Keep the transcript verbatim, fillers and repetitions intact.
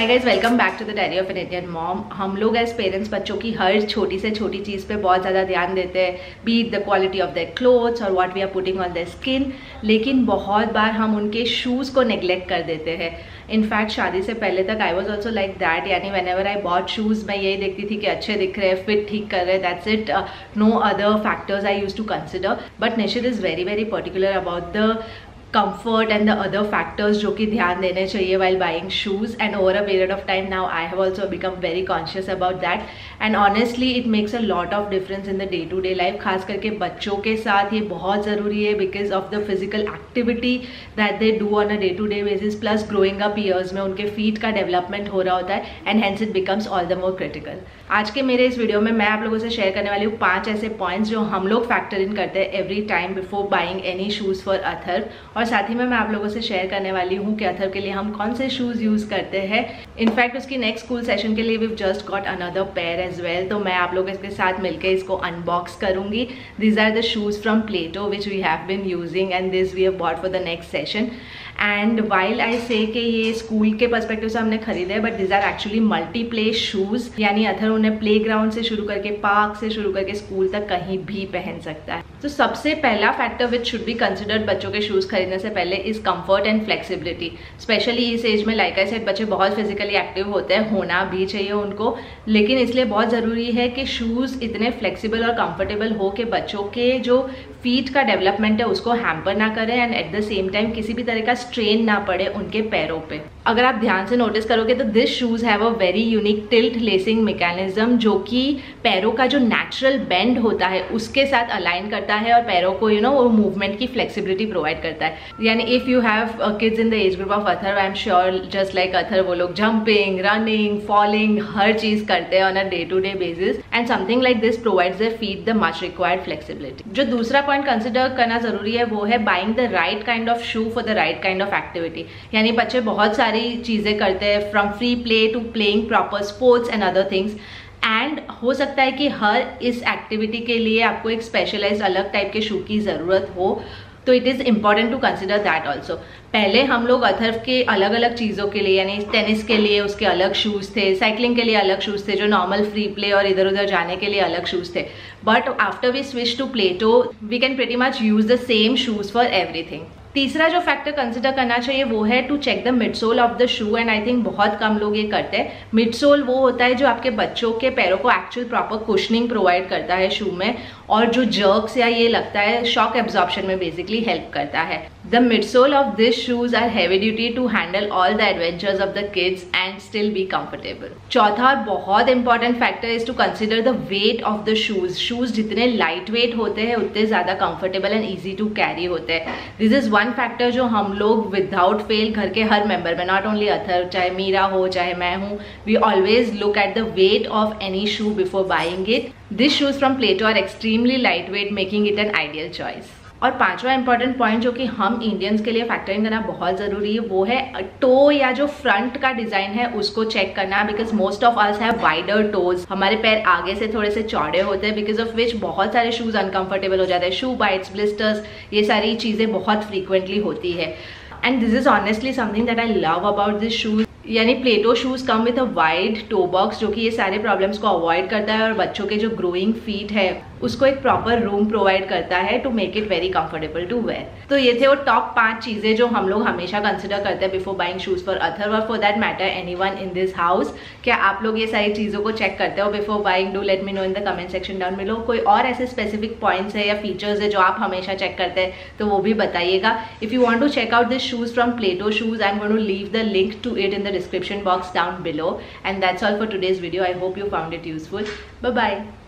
Hi guys, welcome back to the diary of an Indian mom. हम लोग as parents बच्चों की हर छोटी से छोटी चीज़ पे बहुत ज़्यादा ध्यान देते हैं, be it the quality of their clothes और what we are putting on their skin. लेकिन बहुत बार हम उनके शूज़ को नेग्लेक्ट कर देते हैं। इनफैक्ट शादी से पहले तक I was also like that, यानी whenever I bought shoes मैं यही देखती थी कि अच्छे दिख रहे हैं, फिट ठीक कर रहे हैं, that's it, no other factors I use to consider. But Nishit is very very particular about the comfort and the other factors जो कि ध्यान देने चाहिए while buying shoes, and over a period of time now I have also become very conscious about that, and honestly it makes a lot of difference in the day to day life। खास करके बच्चों के साथ ये बहुत ज़रूरी है because of the physical activity that they do on a day to day basis, plus growing up years में उनके feet का development हो रहा होता है, and hence it becomes all the more critical। आज के मेरे इस वीडियो में मैं आप लोगों से शेयर करने वाली हूँ पांच ऐसे पॉइंट्स जो हम लोग फैक्टर इन करते हैं every time before buying any shoes for Atharv, और साथ ही में मैं आप लोगों से शेयर करने वाली हूँ कि अथर्व के लिए हम कौन से शूज़ यूज़ करते हैं। इनफैक्ट उसकी नेक्स्ट स्कूल सेशन के लिए we just got another pair as well, तो मैं आप लोगों के साथ मिलकर इसको अनबॉक्स करूँगी। These are the shoes from Plato which we have been using and this we have bought for the next session. And while I say कि ये स्कूल के पर्सपेक्टिव से हमने खरीदे, but this are actually multi play shoes, यानी अथर्व उन्हें play ground से शुरू करके पार्क से शुरू करके स्कूल तक कहीं भी पहन सकता है। तो सबसे पहला factor which should be considered बच्चों के शूज़ खरीदने से पहले is comfort and flexibility. Specially इस एज में लाइक आई सेड बच्चे बहुत फिजिकली एक्टिव होते हैं, होना भी चाहिए उनको, लेकिन इसलिए बहुत ज़रूरी है कि शूज़ इतने फ्लेक्सिबल और कंफर्टेबल हो कि बच्चों के जो फीट का डेवलपमेंट है उसको हैम्पर ना करें, and at the same time किसी भी तरह का स्ट्रेन ना पड़े उनके पैरों पे। अगर आप ध्यान से नोटिस करोगे तो this shoes have a very unique tilt lacing mechanism, जो कि पैरों का जो नेचुरल बेंड होता है उसके साथ अलाइन करता है और पैरों को यू नो वो मूवमेंट की फ्लेक्सिबिलिटी प्रोवाइड करता है। यानी if you have kids in the age group of Atharv, I am sure just like Atharv वो लोग जंपिंग, रनिंग, फॉलिंग हर चीज करते हैं on a day to day basis, and something like this provides their feet the much required flexibility. जो दूसरा point consider करना जरूरी है वो है buying the right kind of shoe for the right kind of activity. यानी बच्चे बहुत सारी चीजें करते हैं, from free play to playing proper sports and other things, and हो सकता है कि हर इस एक्टिविटी के लिए आपको एक स्पेशलाइज्ड अलग टाइप के शू की ज़रूरत हो, तो it is important to consider that also. पहले हम लोग अथर्व के अलग अलग चीज़ों के लिए, यानी टेनिस के लिए उसके अलग शूज़ थे, साइकिलिंग के लिए अलग शूज़ थे, जो नॉर्मल फ्री प्ले और इधर उधर जाने के लिए अलग शूज़ थे, but after we switch to Plato we can pretty much use the same shoes for everything. तीसरा जो फैक्टर कंसिडर करना चाहिए वो है to check the midsole of the shoe, and I think बहुत कम लोग ये करते हैं। मिडसोल वो होता है जो आपके बच्चों के पैरों को एक्चुअल प्रॉपर कुशनिंग प्रोवाइड करता है शू में, और जो जर्क्स या ये लगता है शॉक एब्जॉर्प्शन में बेसिकली हेल्प करता है। The midsole of this shoes are heavy duty to handle all the adventures of the kids and still be comfortable. चौथा और बहुत important factor is to consider the weight of the shoes. Shoes जितने light weight होते हैं उतने ज्यादा comfortable and easy to carry होते हैं। दिस इज वन फैक्टर जो हम लोग विदाउट फेल घर के हर मेंबर में, नॉट ओनली अथर्व, चाहे मीरा हो चाहे मैं हूँ, we always look at the weight of any shoe before buying it. This shoes from Plato are extremely light weight, making it an ideal choice. और पांचवा इंपॉर्टेंट पॉइंट जो कि हम इंडियंस के लिए फैक्टरिंग करना बहुत ज़रूरी है वो है टो या जो फ्रंट का डिज़ाइन है उसको चेक करना, because most of us have wider toes. हमारे पैर आगे से थोड़े से चौड़े होते हैं, बिकॉज ऑफ विच बहुत सारे शूज़ अनकंफर्टेबल हो जाते हैं, शू बाइट्स, ब्लिस्टर्स, ये सारी चीज़ें बहुत फ्रीक्वेंटली होती है। And this is honestly something that I love about this shoes. यानी Plato shoes come with a wide toe box जो कि ये सारे प्रॉब्लम्स को अवॉइड करता है और बच्चों के जो ग्रोइंग फीट है उसको एक प्रॉपर रूम प्रोवाइड करता है to make it very comfortable to wear. तो ये थे वो टॉप पांच चीज़ें जो हम लोग हमेशा कंसिडर करते हैं before buying shoes for Atharv, और for that matter any one in this house. क्या आप लोग ये सारी चीज़ों को चेक करते हो before buying? Do let me know in the comment section down below. कोई और ऐसे स्पेसिफिक पॉइंट्स है या फीचर्स है जो आप हमेशा चेक करते हैं तो वो भी बताइएगा। If you want to check out this shoes from Plato shoes, I am going to leave the link to it in the description box down below, and that's all for today's video. I hope you found it useful. Bye bye.